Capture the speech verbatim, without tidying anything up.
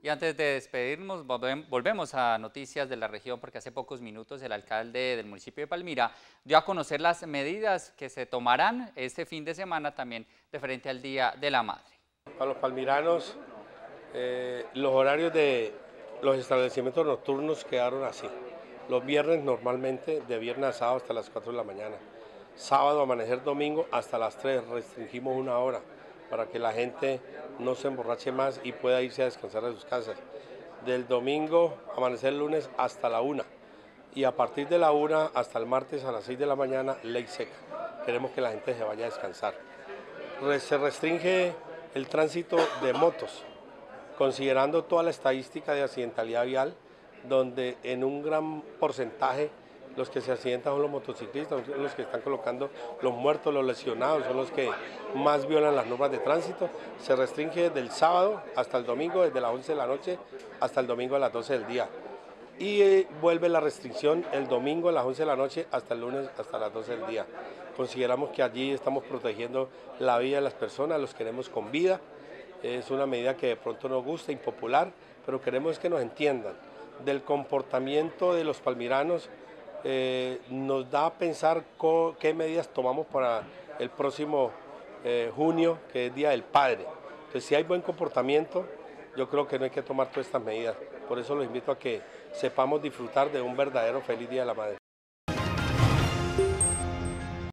Y antes de despedirnos, volvem- volvemos a noticias de la región, porque hace pocos minutos el alcalde del municipio de Palmira dio a conocer las medidas que se tomarán este fin de semana también de frente al Día de la Madre. Para los palmiranos, eh, los horarios de los establecimientos nocturnos quedaron así. Los viernes normalmente, de viernes a sábado hasta las cuatro de la mañana. Sábado, amanecer domingo hasta las tres, restringimos una hora para que la gente no se emborrache más y pueda irse a descansar a sus casas. Del domingo, amanecer lunes hasta la una. Y a partir de la una hasta el martes a las seis de la mañana, ley seca. Queremos que la gente se vaya a descansar. Se restringe el tránsito de motos, considerando toda la estadística de accidentalidad vial, donde en un gran porcentaje los que se accidentan son los motociclistas, son los que están colocando los muertos, los lesionados, son los que más violan las normas de tránsito. Se restringe desde el sábado hasta el domingo, desde las once de la noche hasta el domingo a las doce del día. Y eh, vuelve la restricción el domingo a las once de la noche hasta el lunes hasta las doce del día. Consideramos que allí estamos protegiendo la vida de las personas, los queremos con vida. Es una medida que de pronto nos gusta, impopular, pero queremos que nos entiendan. Del comportamiento de los palmiranos eh, nos da a pensar qué medidas tomamos para el próximo eh, junio, que es Día del Padre. Entonces, si hay buen comportamiento, yo creo que no hay que tomar todas estas medidas. Por eso los invito a que sepamos disfrutar de un verdadero feliz Día de la Madre.